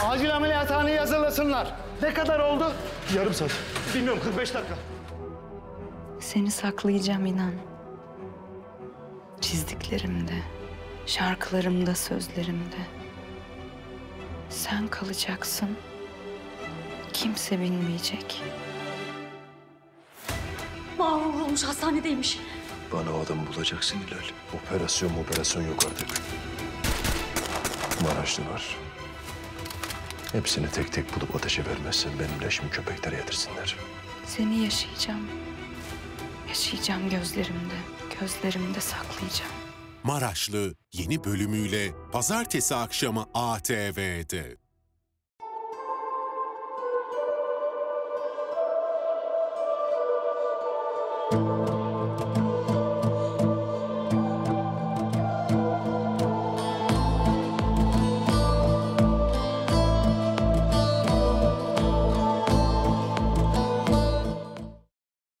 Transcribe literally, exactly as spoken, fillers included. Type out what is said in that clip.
Acil ameliyathaneye hazırlasınlar. Ne kadar oldu? Yarım saat. Bilmiyorum, kırk beş dakika. Seni saklayacağım inan. Çizdiklerimde, şarkılarımda, sözlerimde. Sen kalacaksın. Kimse bilmeyecek. Mahvur vurulmuş, hastanedeymiş. Bana o adamı bulacaksın Hilal. Operasyon operasyon yok artık. Maraşlı var. Hepsini tek tek bulup ateşe vermezsen benim leşimi köpeklere yedirsinler. Seni yaşayacağım. Yaşayacağım gözlerimde. Gözlerimde saklayacağım. Maraşlı yeni bölümüyle pazartesi akşamı A T V'de.